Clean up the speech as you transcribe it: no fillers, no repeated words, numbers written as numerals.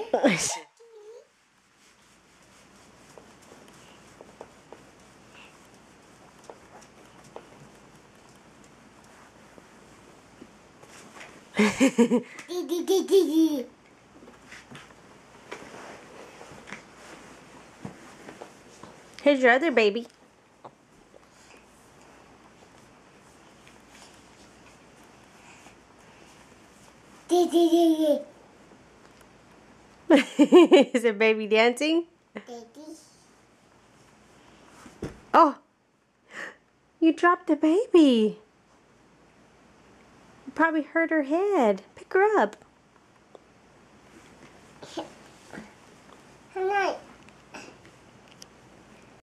Here's your other baby. Is it baby dancing? Oh, you dropped the baby. You probably hurt her head. Pick her up. Good night.